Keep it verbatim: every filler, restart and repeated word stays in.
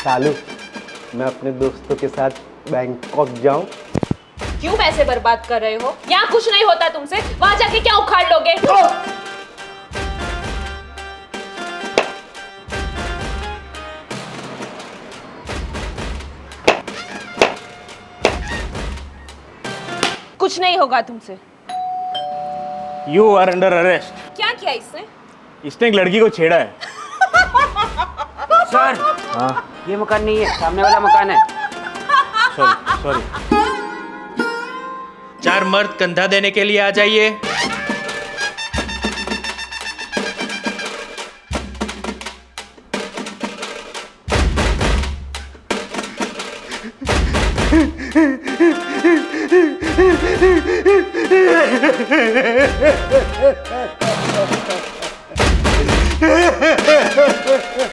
शालू, मैं अपने दोस्तों के साथ बैंकॉक जाऊं? क्यों पैसे बर्बाद कर रहे हो? यहाँ कुछ नहीं होता तुमसे, वहां जाके क्या उखाड़ लोगे? कुछ नहीं होगा तुमसे। You are under arrest. क्या किया इसने? इसने एक लड़की को छेड़ा है। सर, हाँ, ये मकान नहीं है, सामने वाला मकान है। Sorry sorry. चार मर्द कंधा देने के लिए आ जाइए। Ha ha ha!